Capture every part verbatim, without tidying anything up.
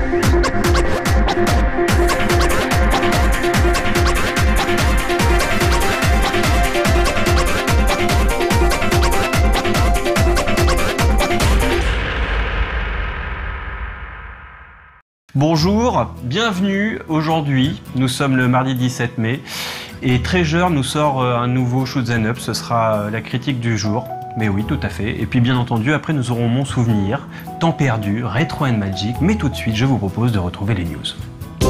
Bonjour, bienvenue. Aujourd'hui, nous sommes le mardi dix-sept mai et Treasure nous sort un nouveau Shoot 'em Up, ce sera la critique du jour. Mais oui, tout à fait. Et puis bien entendu, après nous aurons Mon Souvenir, Temps Perdu, Retro and Magic. Mais tout de suite, je vous propose de retrouver les news.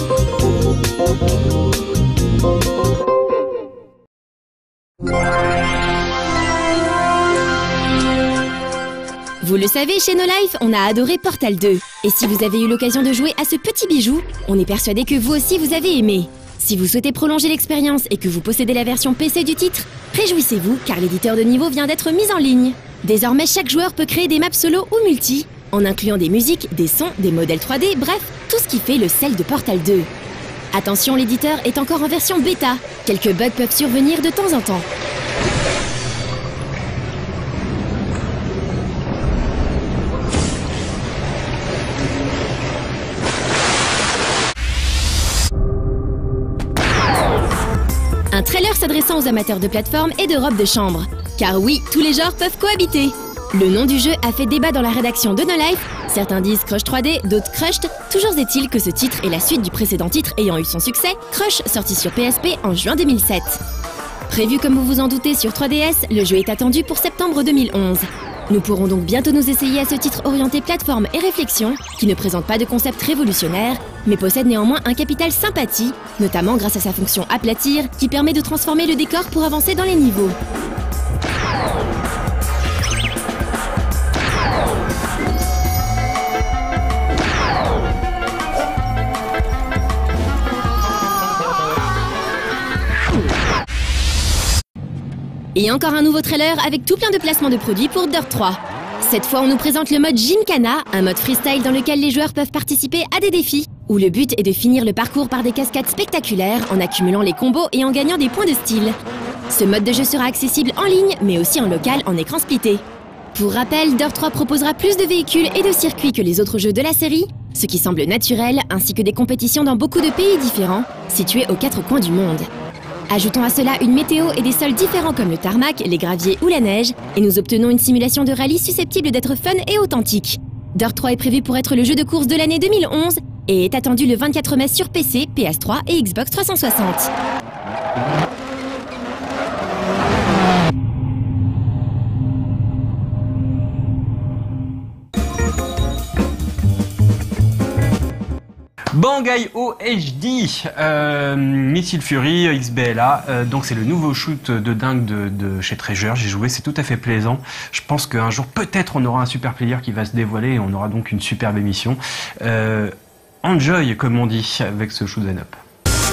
Vous le savez, chez No Life, on a adoré Portal deux. Et si vous avez eu l'occasion de jouer à ce petit bijou, on est persuadé que vous aussi vous avez aimé. Si vous souhaitez prolonger l'expérience et que vous possédez la version P C du titre, réjouissez-vous car l'éditeur de niveau vient d'être mis en ligne. Désormais, chaque joueur peut créer des maps solo ou multi, en incluant des musiques, des sons, des modèles trois D, bref, tout ce qui fait le sel de Portal deux. Attention, l'éditeur est encore en version bêta. Quelques bugs peuvent survenir de temps en temps. Un trailer s'adressant aux amateurs de plateforme et de robes de chambre. Car oui, tous les genres peuvent cohabiter. Le nom du jeu a fait débat dans la rédaction de No Life. Certains disent Crush trois D, d'autres Crushed. Toujours est-il que ce titre est la suite du précédent titre ayant eu son succès, Crush, sorti sur P S P en juin deux mille sept. Prévu comme vous vous en doutez sur trois D S, le jeu est attendu pour septembre deux mille onze. Nous pourrons donc bientôt nous essayer à ce titre orienté plateforme et réflexion, qui ne présente pas de concept révolutionnaire, mais possède néanmoins un capital sympathie, notamment grâce à sa fonction aplatir, qui permet de transformer le décor pour avancer dans les niveaux. Et encore un nouveau trailer avec tout plein de placements de produits pour Dirt trois. Cette fois, on nous présente le mode Gymkhana, un mode freestyle dans lequel les joueurs peuvent participer à des défis, où le but est de finir le parcours par des cascades spectaculaires en accumulant les combos et en gagnant des points de style. Ce mode de jeu sera accessible en ligne, mais aussi en local en écran splitté. Pour rappel, Dirt trois proposera plus de véhicules et de circuits que les autres jeux de la série, ce qui semble naturel, ainsi que des compétitions dans beaucoup de pays différents, situés aux quatre coins du monde. Ajoutons à cela une météo et des sols différents comme le tarmac, les graviers ou la neige, et nous obtenons une simulation de rallye susceptible d'être fun et authentique. Dirt trois est prévu pour être le jeu de course de l'année deux mille onze et est attendu le vingt-quatre mai sur P C, P S trois et Xbox trois cent soixante. Bangai-O H D, euh, Missile Fury, X B L A, euh, donc c'est le nouveau shoot de dingue de, de chez Treasure. J'ai joué, c'est tout à fait plaisant. Je pense qu'un jour peut-être on aura un super player qui va se dévoiler et on aura donc une superbe émission. Euh, enjoy comme on dit avec ce Shoot 'em Up.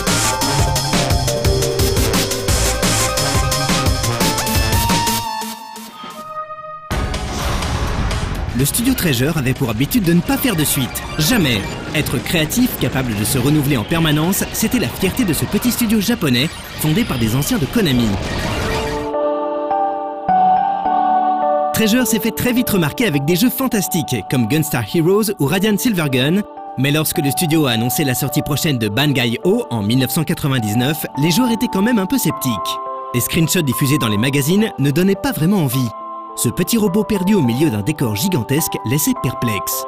Le studio Treasure avait pour habitude de ne pas faire de suite. Jamais. Être créatif, capable de se renouveler en permanence, c'était la fierté de ce petit studio japonais, fondé par des anciens de Konami. Treasure s'est fait très vite remarquer avec des jeux fantastiques, comme Gunstar Heroes ou Radiant Silvergun, mais lorsque le studio a annoncé la sortie prochaine de Bangai-O en mille neuf cent quatre-vingt-dix-neuf, les joueurs étaient quand même un peu sceptiques. Les screenshots diffusés dans les magazines ne donnaient pas vraiment envie. Ce petit robot perdu au milieu d'un décor gigantesque laissait perplexe.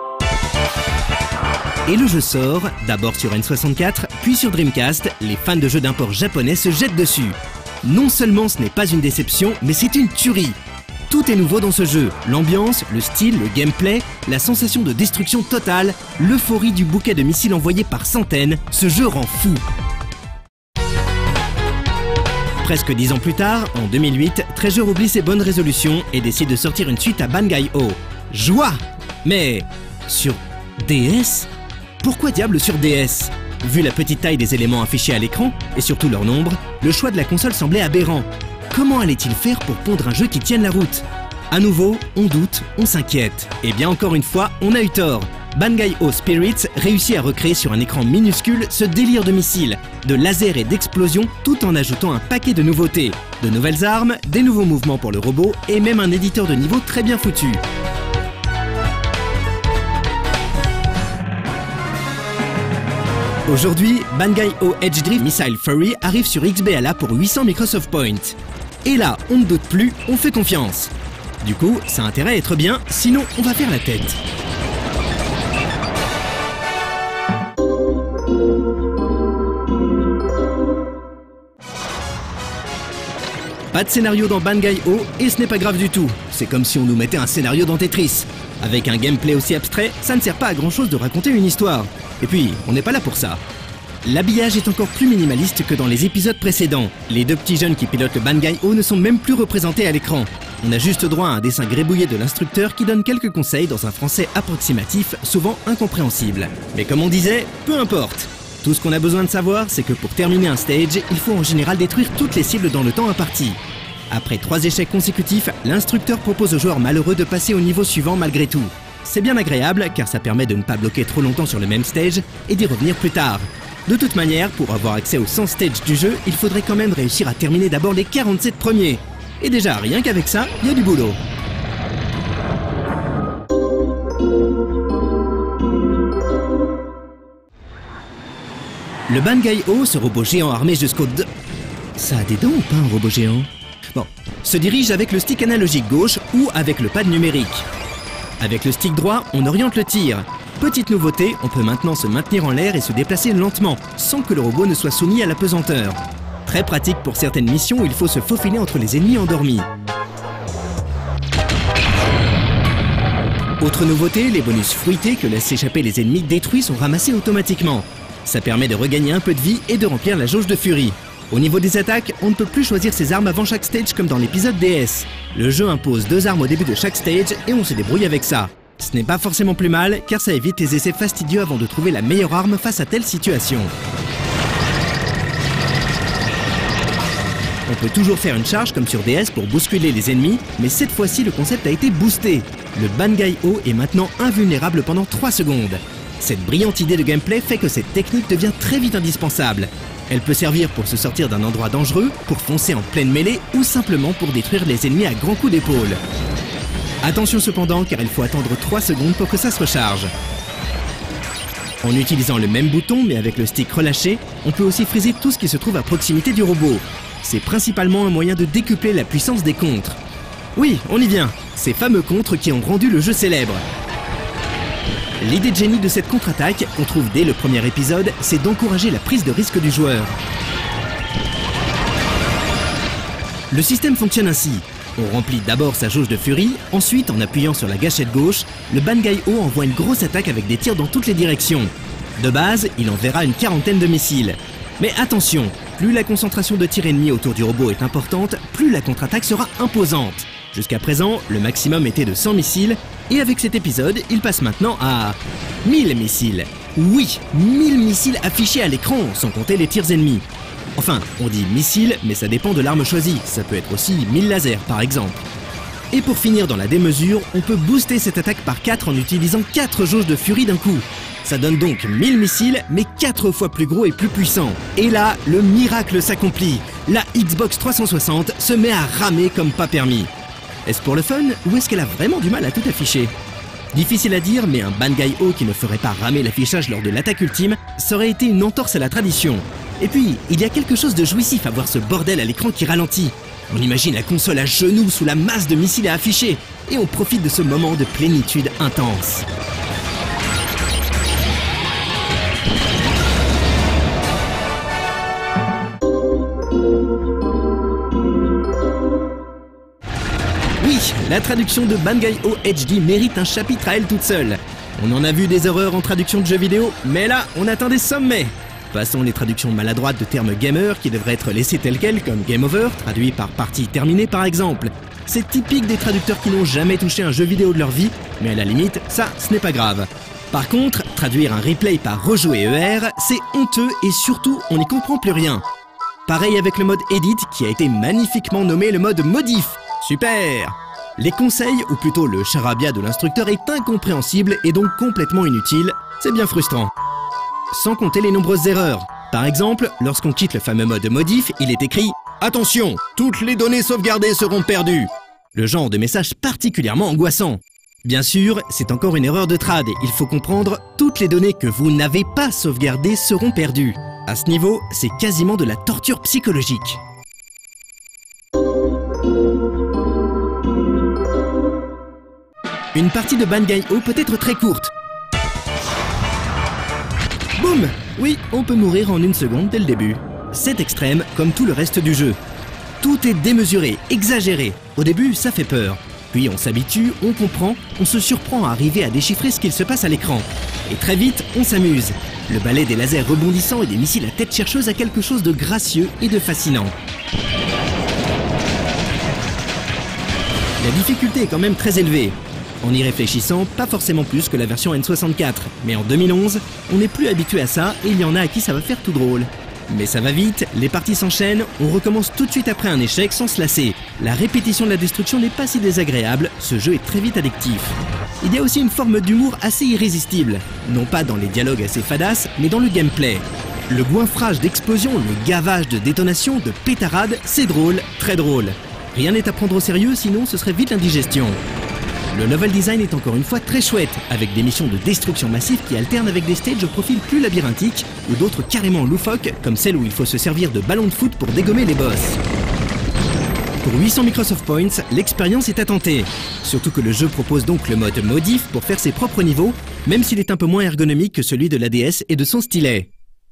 Et le jeu sort, d'abord sur N soixante-quatre, puis sur Dreamcast, les fans de jeux d'import japonais se jettent dessus. Non seulement ce n'est pas une déception, mais c'est une tuerie. Tout est nouveau dans ce jeu, l'ambiance, le style, le gameplay, la sensation de destruction totale, l'euphorie du bouquet de missiles envoyés par centaines, ce jeu rend fou. Presque dix ans plus tard, en deux mille huit, Treasure oublie ses bonnes résolutions et décide de sortir une suite à Bangai-O. Joie! Mais sur D S? Pourquoi diable sur D S? Vu la petite taille des éléments affichés à l'écran, et surtout leur nombre, le choix de la console semblait aberrant. Comment allait-il faire pour pondre un jeu qui tienne la route? À nouveau, on doute, on s'inquiète. Et bien encore une fois, on a eu tort. Bangai-O Spirits réussit à recréer sur un écran minuscule ce délire de missiles, de lasers et d'explosions, tout en ajoutant un paquet de nouveautés. De nouvelles armes, des nouveaux mouvements pour le robot et même un éditeur de niveau très bien foutu. Aujourd'hui, Bangai-O Edge Drift Missile Fury arrive sur X B L A pour huit cents Microsoft Points. Et là, on ne doute plus, on fait confiance. Du coup, ça a intérêt à être bien, sinon on va faire la tête. Pas de scénario dans Bangai-O et ce n'est pas grave du tout. C'est comme si on nous mettait un scénario dans Tetris. Avec un gameplay aussi abstrait, ça ne sert pas à grand chose de raconter une histoire. Et puis, on n'est pas là pour ça. L'habillage est encore plus minimaliste que dans les épisodes précédents. Les deux petits jeunes qui pilotent le Bangai-O ne sont même plus représentés à l'écran. On a juste droit à un dessin grébouillé de l'instructeur qui donne quelques conseils dans un français approximatif, souvent incompréhensible. Mais comme on disait, peu importe. Tout ce qu'on a besoin de savoir, c'est que pour terminer un stage, il faut en général détruire toutes les cibles dans le temps imparti. Après trois échecs consécutifs, l'instructeur propose aux joueurs malheureux de passer au niveau suivant malgré tout. C'est bien agréable car ça permet de ne pas bloquer trop longtemps sur le même stage et d'y revenir plus tard. De toute manière, pour avoir accès aux cent stages du jeu, il faudrait quand même réussir à terminer d'abord les quarante-sept premiers. Et déjà, rien qu'avec ça, il y a du boulot. Le Bangai-O, ce robot géant armé jusqu'au deux... Ça a des dents ou pas un robot géant? Bon, se dirige avec le stick analogique gauche ou avec le pad numérique. Avec le stick droit, on oriente le tir. Petite nouveauté, on peut maintenant se maintenir en l'air et se déplacer lentement, sans que le robot ne soit soumis à la pesanteur. Très pratique pour certaines missions où il faut se faufiler entre les ennemis endormis. Autre nouveauté, les bonus fruités que laissent s'échapper les ennemis détruits sont ramassés automatiquement. Ça permet de regagner un peu de vie et de remplir la jauge de furie. Au niveau des attaques, on ne peut plus choisir ses armes avant chaque stage comme dans l'épisode D S. Le jeu impose deux armes au début de chaque stage et on se débrouille avec ça. Ce n'est pas forcément plus mal car ça évite les essais fastidieux avant de trouver la meilleure arme face à telle situation. On peut toujours faire une charge comme sur D S pour bousculer les ennemis, mais cette fois-ci le concept a été boosté. Le Bangai-O est maintenant invulnérable pendant trois secondes. Cette brillante idée de gameplay fait que cette technique devient très vite indispensable. Elle peut servir pour se sortir d'un endroit dangereux, pour foncer en pleine mêlée ou simplement pour détruire les ennemis à grands coups d'épaule. Attention cependant car il faut attendre trois secondes pour que ça se recharge. En utilisant le même bouton mais avec le stick relâché, on peut aussi friser tout ce qui se trouve à proximité du robot. C'est principalement un moyen de décupler la puissance des contres. Oui, on y vient, ces fameux contres qui ont rendu le jeu célèbre. L'idée de génie de cette contre-attaque, qu'on trouve dès le premier épisode, c'est d'encourager la prise de risque du joueur. Le système fonctionne ainsi. On remplit d'abord sa jauge de furie, ensuite en appuyant sur la gâchette gauche, le Bangai-O envoie une grosse attaque avec des tirs dans toutes les directions. De base, il enverra une quarantaine de missiles. Mais attention, plus la concentration de tirs ennemis autour du robot est importante, plus la contre-attaque sera imposante. Jusqu'à présent, le maximum était de cent missiles, et avec cet épisode, il passe maintenant à mille missiles. Oui, mille missiles affichés à l'écran, sans compter les tirs ennemis. Enfin, on dit missiles, mais ça dépend de l'arme choisie, ça peut être aussi mille lasers par exemple. Et pour finir dans la démesure, on peut booster cette attaque par quatre en utilisant quatre jauges de furie d'un coup. Ça donne donc mille missiles, mais quatre fois plus gros et plus puissants. Et là, le miracle s'accomplit. La Xbox trois cent soixante se met à ramer comme pas permis. Est-ce pour le fun ou est-ce qu'elle a vraiment du mal à tout afficher? Difficile à dire, mais un Bangai-O qui ne ferait pas ramer l'affichage lors de l'attaque ultime, ça aurait été une entorse à la tradition. Et puis, il y a quelque chose de jouissif à voir ce bordel à l'écran qui ralentit. On imagine la console à genoux sous la masse de missiles à afficher, et on profite de ce moment de plénitude intense. Oui, la traduction de Bangai-O H D mérite un chapitre à elle toute seule. On en a vu des horreurs en traduction de jeux vidéo, mais là, on atteint des sommets. Passons les traductions maladroites de termes gamer qui devraient être laissés tels quels, comme Game Over, traduit par partie terminée par exemple. C'est typique des traducteurs qui n'ont jamais touché un jeu vidéo de leur vie, mais à la limite, ça, ce n'est pas grave. Par contre, traduire un replay par rejouer E R, c'est honteux et surtout, on n'y comprend plus rien. Pareil avec le mode Edit qui a été magnifiquement nommé le mode Modif. Super! Les conseils, ou plutôt le charabia de l'instructeur est incompréhensible et donc complètement inutile, c'est bien frustrant. Sans compter les nombreuses erreurs. Par exemple, lorsqu'on quitte le fameux mode modif, il est écrit « Attention, toutes les données sauvegardées seront perdues ». Le genre de message particulièrement angoissant. Bien sûr, c'est encore une erreur de trad. Il faut comprendre, toutes les données que vous n'avez pas sauvegardées seront perdues. À ce niveau, c'est quasiment de la torture psychologique. Une partie de Bangai-O peut être très courte. Boum! Oui, on peut mourir en une seconde dès le début. C'est extrême, comme tout le reste du jeu. Tout est démesuré, exagéré. Au début, ça fait peur. Puis on s'habitue, on comprend, on se surprend à arriver à déchiffrer ce qu'il se passe à l'écran. Et très vite, on s'amuse. Le balai des lasers rebondissants et des missiles à tête chercheuse a quelque chose de gracieux et de fascinant. La difficulté est quand même très élevée. En y réfléchissant, pas forcément plus que la version N soixante-quatre, mais en deux mille onze, on n'est plus habitué à ça et il y en a à qui ça va faire tout drôle. Mais ça va vite, les parties s'enchaînent, on recommence tout de suite après un échec sans se lasser. La répétition de la destruction n'est pas si désagréable, ce jeu est très vite addictif. Il y a aussi une forme d'humour assez irrésistible, non pas dans les dialogues assez fadasses, mais dans le gameplay. Le goinfrage d'explosions, le gavage de détonations, de pétarades, c'est drôle, très drôle. Rien n'est à prendre au sérieux, sinon ce serait vite l'indigestion. Le level design est encore une fois très chouette, avec des missions de destruction massive qui alternent avec des stages au profil plus labyrinthique, ou d'autres carrément loufoques, comme celle où il faut se servir de ballons de foot pour dégommer les boss. Pour huit cents Microsoft Points, l'expérience est à tenter. Surtout que le jeu propose donc le mode modif pour faire ses propres niveaux, même s'il est un peu moins ergonomique que celui de l'A D S et de son stylet.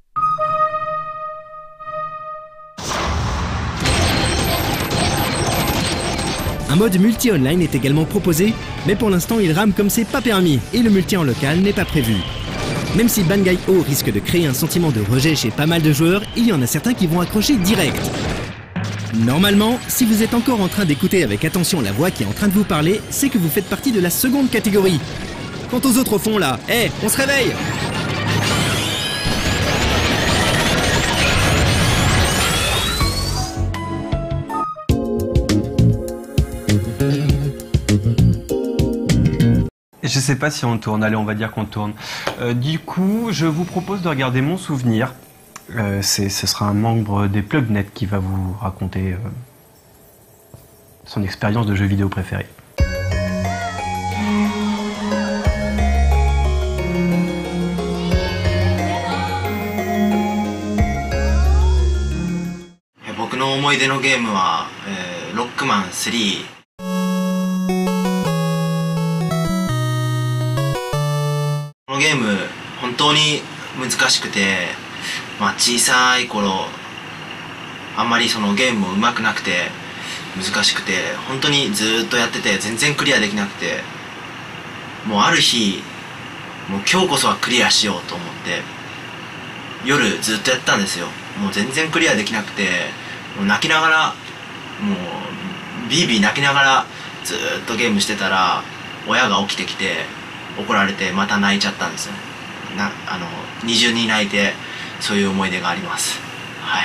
Un mode multi-online est également proposé, mais pour l'instant il rame comme c'est pas permis, et le multi en local n'est pas prévu. Même si Bangai-O risque de créer un sentiment de rejet chez pas mal de joueurs, il y en a certains qui vont accrocher direct. Normalement, si vous êtes encore en train d'écouter avec attention la voix qui est en train de vous parler, c'est que vous faites partie de la seconde catégorie. Quant aux autres au fond là, hé, hey, on se réveille! Je sais pas si on tourne, allez on va dire qu'on tourne. Euh, du coup, je vous propose de regarder mon souvenir. Euh, ce sera un membre des Plugnet qui va vous raconter euh, son expérience de jeu vidéo préférée. Rockman three. このゲーム本当に難しくて、まあ、小さい頃あんまりそのゲームも上手くなくて難しくて本当にずっとやってて全然クリアできなくて、もうある日もう今日こそはクリアしようと思って夜ずっとやったんですよ。もう全然クリアできなくて、もう泣きながらもうビービー泣きながらずっとゲームしてたら親が起きてきて怒られてまた泣いちゃったんですよね。なあの二重に泣いてそういう思い出があります。はい。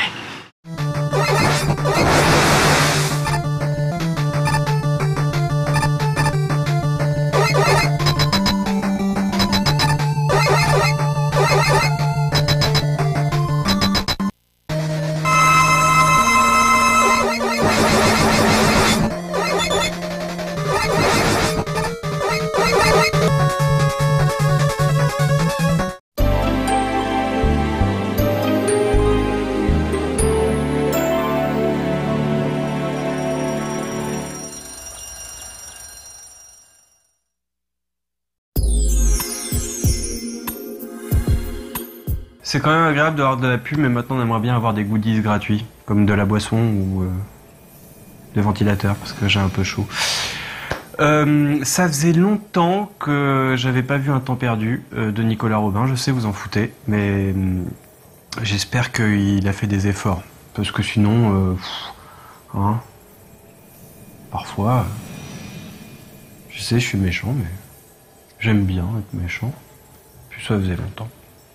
C'est quand même agréable d'avoir de la pub, mais maintenant on aimerait bien avoir des goodies gratuits, comme de la boisson ou euh, des ventilateurs, parce que j'ai un peu chaud. Euh, ça faisait longtemps que j'avais pas vu Un temps perdu euh, de Nicolas Robin, je sais vous en foutez, mais euh, j'espère qu'il a fait des efforts, parce que sinon, euh, pff, hein, parfois, euh, je sais je suis méchant, mais j'aime bien être méchant, puis ça faisait longtemps.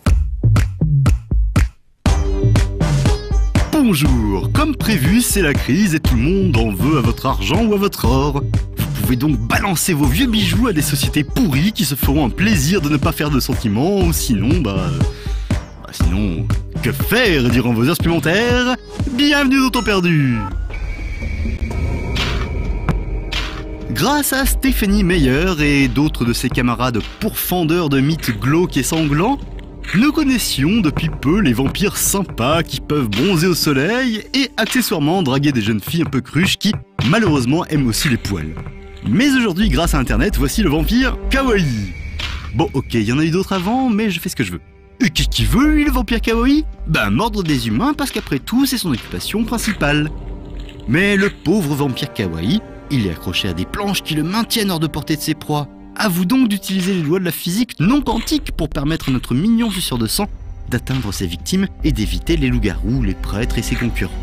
Bonjour, comme prévu, c'est la crise et tout le monde en veut à votre argent ou à votre or. Vous pouvez donc balancer vos vieux bijoux à des sociétés pourries qui se feront un plaisir de ne pas faire de sentiments, ou sinon, bah... bah sinon, que faire durant vos heures supplémentaires? Bienvenue dans Temps perdu. Grâce à Stephenie Meyer et d'autres de ses camarades pourfendeurs de mythes glauques et sanglants, nous connaissions depuis peu les vampires sympas qui peuvent bronzer au soleil et accessoirement draguer des jeunes filles un peu cruches qui, malheureusement, aiment aussi les poils. Mais aujourd'hui, grâce à Internet, voici le vampire kawaii. Bon, ok, il y en a eu d'autres avant, mais je fais ce que je veux. Et qui qui veut, lui, le vampire kawaii? Ben, mordre des humains, parce qu'après tout, c'est son occupation principale. Mais le pauvre vampire kawaii, il est accroché à des planches qui le maintiennent hors de portée de ses proies. À vous donc d'utiliser les lois de la physique non quantique pour permettre à notre mignon suceur de sang d'atteindre ses victimes et d'éviter les loups-garous, les prêtres et ses concurrents.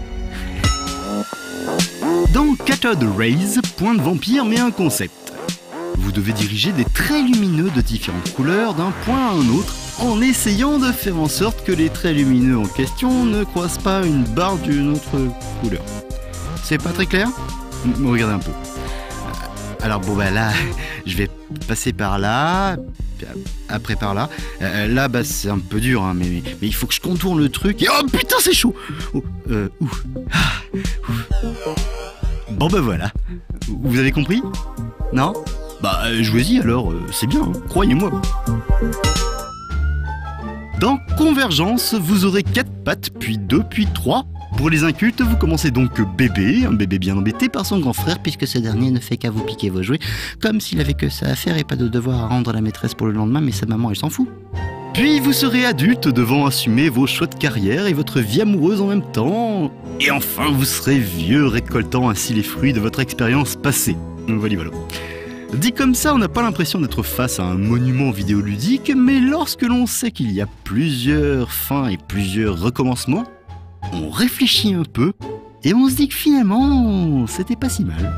Dans Cathode Rays, Point de Vampire met un concept. Vous devez diriger des traits lumineux de différentes couleurs d'un point à un autre en essayant de faire en sorte que les traits lumineux en question ne croisent pas une barre d'une autre couleur. C'est pas très clair? Regardez un peu. Alors bon bah là, je vais passer par là, après par là. Euh, là bah c'est un peu dur, hein, mais, mais, mais il faut que je contourne le truc. Et oh putain c'est chaud. Oh, euh, ouf. Ah, ouf. Bon bah voilà. Vous avez compris? Non? Bah jouez-y alors, euh, c'est bien, hein, croyez-moi. Dans Convergence, vous aurez quatre pattes, puis deux, puis trois. Pour les incultes, vous commencez donc bébé, un bébé bien embêté par son grand frère puisque ce dernier ne fait qu'à vous piquer vos jouets, comme s'il avait que ça à faire et pas de devoir à rendre à la maîtresse pour le lendemain, mais sa maman elle s'en fout. Puis vous serez adulte devant assumer vos choix de carrière et votre vie amoureuse en même temps. Et enfin vous serez vieux récoltant ainsi les fruits de votre expérience passée. Voilà, voilà. Dit comme ça, on n'a pas l'impression d'être face à un monument vidéoludique, mais lorsque l'on sait qu'il y a plusieurs fins et plusieurs recommencements, on réfléchit un peu et on se dit que finalement, c'était pas si mal.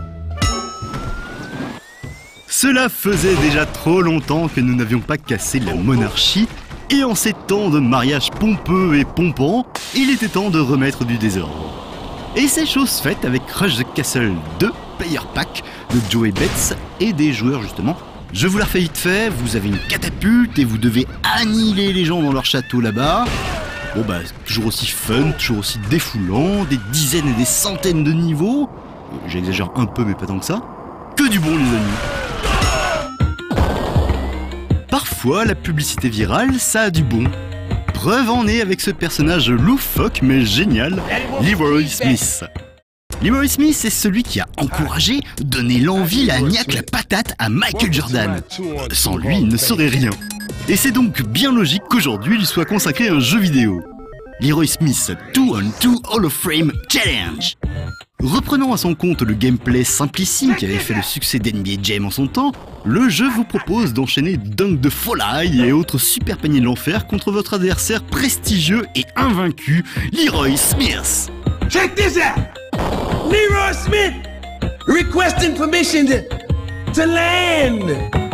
Cela faisait déjà trop longtemps que nous n'avions pas cassé la monarchie, et en ces temps de mariage pompeux et pompant, il était temps de remettre du désordre. Et c'est chose faite avec Crush the Castle deux, Player Pack, de Joey Betts et des joueurs justement. Je vous la refais vite fait, vous avez une catapulte et vous devez annihiler les gens dans leur château là-bas. Bon bah, toujours aussi fun, toujours aussi défoulant, des dizaines et des centaines de niveaux. J'exagère un peu mais pas tant que ça. Que du bon les amis. Parfois, la publicité virale, ça a du bon. Preuve en est avec ce personnage loufoque mais génial, Leroy Smith. Leroy Smith est celui qui a encouragé, donné l'envie, la niaque, la patate à Michael Jordan. Sans lui, il ne serait rien. Et c'est donc bien logique qu'aujourd'hui il soit consacré à un jeu vidéo. Leroy Smith deux on deux Hall of Fame Challenge. Reprenant à son compte le gameplay simplissime qui avait fait le succès d'N B A Jam en son temps, le jeu vous propose d'enchaîner dunk de folie et autres super paniers de l'enfer contre votre adversaire prestigieux et invaincu, Leroy Smith. Check this out! Leroy Smith requesting permission to, to land!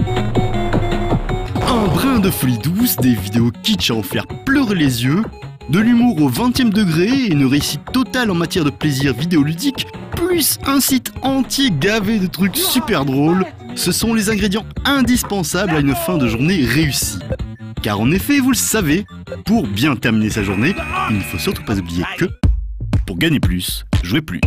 Un brin de folie douce, des vidéos kitsch à en faire pleurer les yeux, de l'humour au vingtième degré et une réussite totale en matière de plaisir vidéoludique, plus un site entier gavé de trucs super drôles, ce sont les ingrédients indispensables à une fin de journée réussie. Car en effet, vous le savez, pour bien terminer sa journée, il ne faut surtout pas oublier que, pour gagner plus, jouer plus.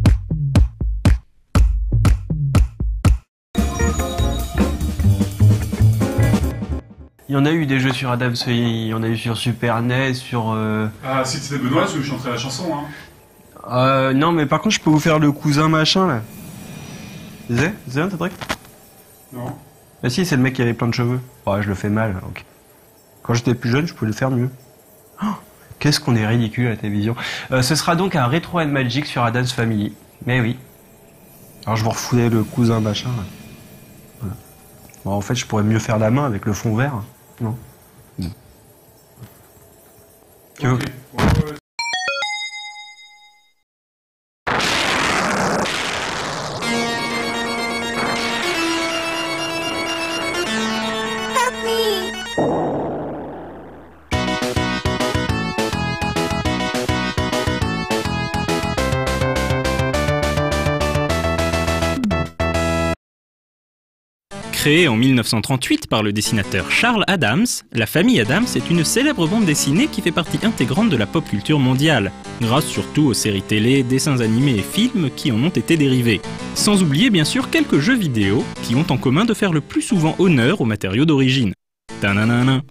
Il y en a eu des jeux sur Adams Family, il y en a eu sur Super N E S, sur... Euh... Ah, si c'était Benoît, je chanterais la chanson, hein. Euh, non, mais par contre, je peux vous faire le cousin machin, là. Zé Zé, t'as truc? Non. Bah si, c'est le mec qui avait plein de cheveux. Ouais, je le fais mal, ok. Quand j'étais plus jeune, je pouvais le faire mieux. Oh, qu'est-ce qu'on est ridicule à la télévision. Euh, ce sera donc un Retro and Magic sur Adams Family. Mais oui. Alors, je vous refoutais le cousin machin, là. Voilà. Bon, en fait, je pourrais mieux faire la main avec le fond vert. Non. Bon. Okay. Ouais, ouais. Créée en mille neuf cent trente-huit par le dessinateur Charles Addams, La famille Addams est une célèbre bande dessinée qui fait partie intégrante de la pop culture mondiale, grâce surtout aux séries télé, dessins animés et films qui en ont été dérivés. Sans oublier bien sûr quelques jeux vidéo qui ont en commun de faire le plus souvent honneur aux matériaux d'origine. Tananana.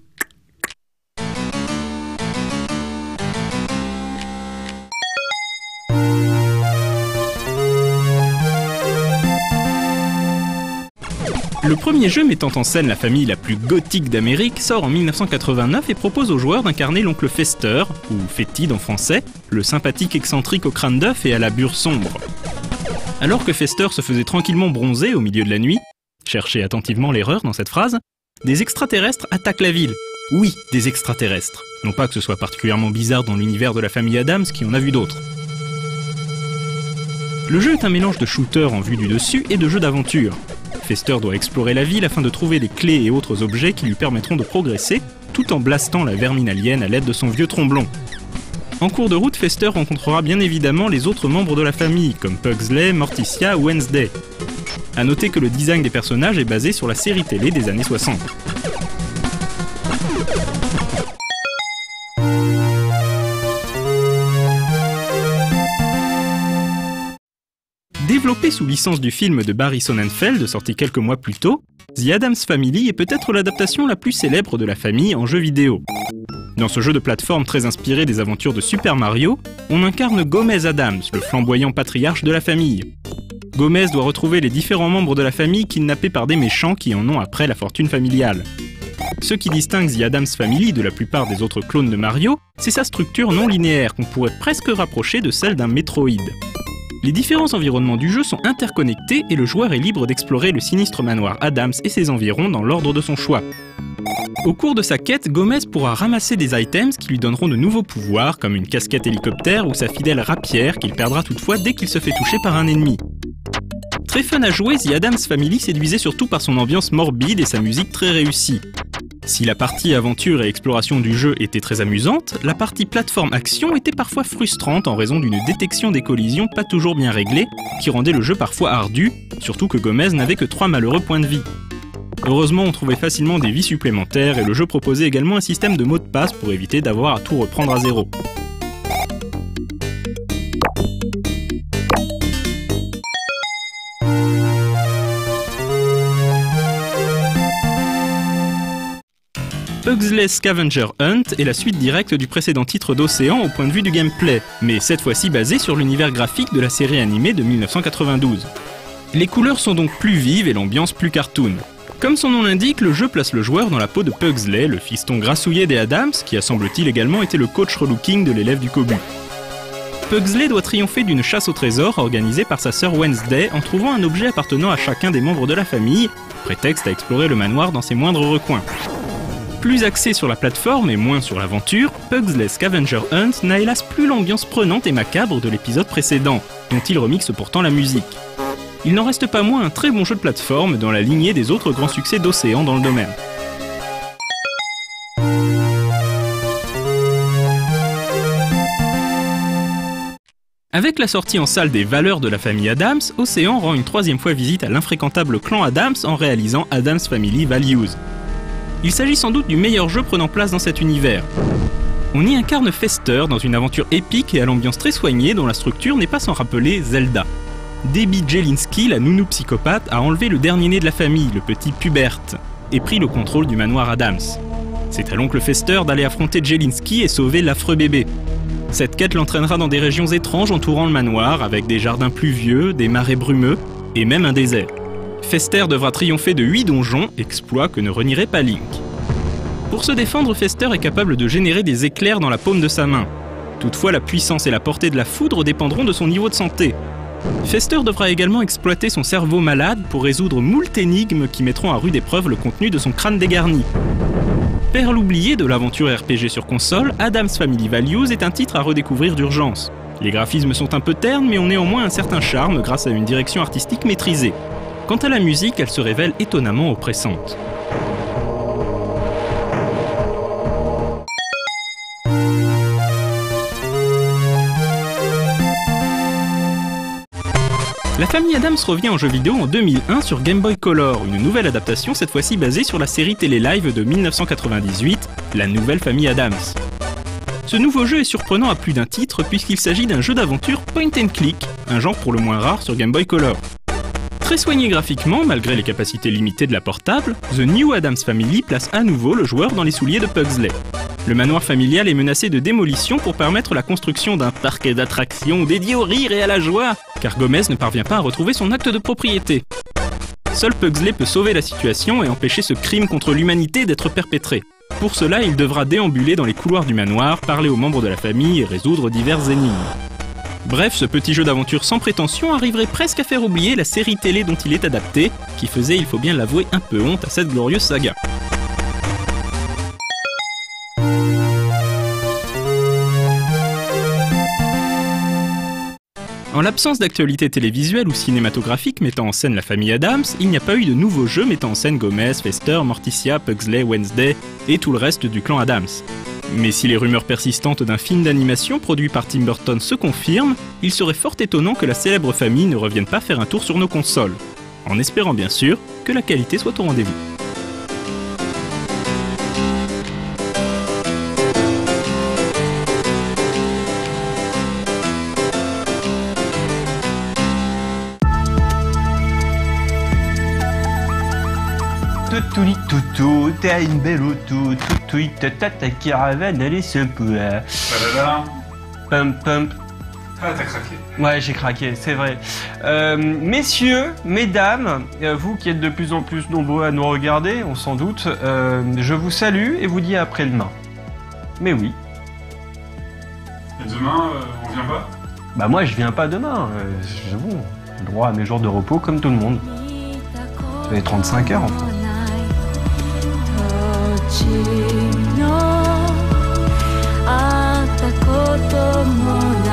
Le premier jeu mettant en scène la famille la plus gothique d'Amérique sort en mille neuf cent quatre-vingt-neuf et propose aux joueurs d'incarner l'oncle Fester, ou Fétide en français, le sympathique excentrique au crâne d'œuf et à la bure sombre. Alors que Fester se faisait tranquillement bronzer au milieu de la nuit, cherchez attentivement l'erreur dans cette phrase, des extraterrestres attaquent la ville. Oui, des extraterrestres. Non pas que ce soit particulièrement bizarre dans l'univers de la famille Addams qui en a vu d'autres. Le jeu est un mélange de shooter en vue du dessus et de jeu d'aventure. Fester doit explorer la ville afin de trouver les clés et autres objets qui lui permettront de progresser, tout en blastant la vermine alien à l'aide de son vieux tromblon. En cours de route, Fester rencontrera bien évidemment les autres membres de la famille, comme Pugsley, Morticia ou Wednesday. A noter que le design des personnages est basé sur la série télé des années soixante. Développé sous licence du film de Barry Sonnenfeld, sorti quelques mois plus tôt, The Addams Family est peut-être l'adaptation la plus célèbre de la famille en jeu vidéo. Dans ce jeu de plateforme très inspiré des aventures de Super Mario, on incarne Gomez Addams, le flamboyant patriarche de la famille. Gomez doit retrouver les différents membres de la famille kidnappés par des méchants qui en ont après la fortune familiale. Ce qui distingue The Addams Family de la plupart des autres clones de Mario, c'est sa structure non linéaire qu'on pourrait presque rapprocher de celle d'un Metroid. Les différents environnements du jeu sont interconnectés et le joueur est libre d'explorer le sinistre manoir Addams et ses environs dans l'ordre de son choix. Au cours de sa quête, Gomez pourra ramasser des items qui lui donneront de nouveaux pouvoirs, comme une casquette hélicoptère ou sa fidèle rapière qu'il perdra toutefois dès qu'il se fait toucher par un ennemi. Très fun à jouer, The Addams Family séduisait surtout par son ambiance morbide et sa musique très réussie. Si la partie aventure et exploration du jeu était très amusante, la partie plateforme-action était parfois frustrante en raison d'une détection des collisions pas toujours bien réglée, qui rendait le jeu parfois ardu, surtout que Gomez n'avait que trois malheureux points de vie. Heureusement, on trouvait facilement des vies supplémentaires et le jeu proposait également un système de mots de passe pour éviter d'avoir à tout reprendre à zéro. Pugsley Scavenger Hunt est la suite directe du précédent titre d'Océan au point de vue du gameplay, mais cette fois-ci basé sur l'univers graphique de la série animée de mille neuf cent quatre-vingt-douze. Les couleurs sont donc plus vives et l'ambiance plus cartoon. Comme son nom l'indique, le jeu place le joueur dans la peau de Pugsley, le fiston grassouillet des Addams, qui a semble-t-il également été le coach relooking de l'élève du Kobu. Pugsley doit triompher d'une chasse au trésor organisée par sa sœur Wednesday en trouvant un objet appartenant à chacun des membres de la famille, prétexte à explorer le manoir dans ses moindres recoins. Plus axé sur la plateforme et moins sur l'aventure, Pugsley Scavenger Hunt n'a hélas plus l'ambiance prenante et macabre de l'épisode précédent, dont il remixe pourtant la musique. Il n'en reste pas moins un très bon jeu de plateforme dans la lignée des autres grands succès d'Océan dans le domaine. Avec la sortie en salle des Valeurs de la famille Addams, Océan rend une troisième fois visite à l'infréquentable clan Addams en réalisant Addams Family Values. Il s'agit sans doute du meilleur jeu prenant place dans cet univers. On y incarne Fester dans une aventure épique et à l'ambiance très soignée dont la structure n'est pas sans rappeler Zelda. Debbie Jelinski, la nounou psychopathe, a enlevé le dernier né de la famille, le petit Pubert, et pris le contrôle du manoir Addams. C'est à l'oncle Fester d'aller affronter Jelinski et sauver l'affreux bébé. Cette quête l'entraînera dans des régions étranges entourant le manoir, avec des jardins pluvieux, des marais brumeux et même un désert. Fester devra triompher de huit donjons, exploit que ne renierait pas Link. Pour se défendre, Fester est capable de générer des éclairs dans la paume de sa main. Toutefois, la puissance et la portée de la foudre dépendront de son niveau de santé. Fester devra également exploiter son cerveau malade pour résoudre moult énigmes qui mettront à rude épreuve le contenu de son crâne dégarni. Perle oubliée de l'aventure R P G sur console, Addams Family Values est un titre à redécouvrir d'urgence. Les graphismes sont un peu ternes mais ont néanmoins un certain charme grâce à une direction artistique maîtrisée. Quant à la musique, elle se révèle étonnamment oppressante. La famille Addams revient en jeu vidéo en deux mille un sur Game Boy Color, une nouvelle adaptation cette fois-ci basée sur la série télé-live de mille neuf cent quatre-vingt-dix-huit, La Nouvelle Famille Addams. Ce nouveau jeu est surprenant à plus d'un titre puisqu'il s'agit d'un jeu d'aventure point and click, un genre pour le moins rare sur Game Boy Color. Très soigné graphiquement, malgré les capacités limitées de la portable, The New Addams Family place à nouveau le joueur dans les souliers de Pugsley. Le manoir familial est menacé de démolition pour permettre la construction d'un parc d'attractions dédié au rire et à la joie, car Gomez ne parvient pas à retrouver son acte de propriété. Seul Pugsley peut sauver la situation et empêcher ce crime contre l'humanité d'être perpétré. Pour cela, il devra déambuler dans les couloirs du manoir, parler aux membres de la famille et résoudre diverses énigmes. Bref, ce petit jeu d'aventure sans prétention arriverait presque à faire oublier la série télé dont il est adapté, qui faisait, il faut bien l'avouer, un peu honte à cette glorieuse saga. En l'absence d'actualité télévisuelle ou cinématographique mettant en scène la famille Addams, il n'y a pas eu de nouveaux jeux mettant en scène Gomez, Fester, Morticia, Pugsley, Wednesday et tout le reste du clan Addams. Mais si les rumeurs persistantes d'un film d'animation produit par Tim Burton se confirment, il serait fort étonnant que la célèbre famille ne revienne pas faire un tour sur nos consoles. En espérant bien sûr que la qualité soit au rendez-vous. Toutouli toutou, t'as une belle auto, toutoui tata ta caravane, elle est sympa. Badada. Pump pump. Ah, t'as craqué. Ouais, j'ai craqué, c'est vrai. Euh, messieurs, mesdames, euh, vous qui êtes de plus en plus nombreux à nous regarder, on s'en doute, euh, je vous salue et vous dis à après-demain. Mais oui. Et demain, euh, on vient pas? Bah moi, je viens pas demain, euh, j'avoue. J'ai le droit à mes jours de repos comme tout le monde. Ça fait trente-cinq heures, enfin. 土地のあったこともない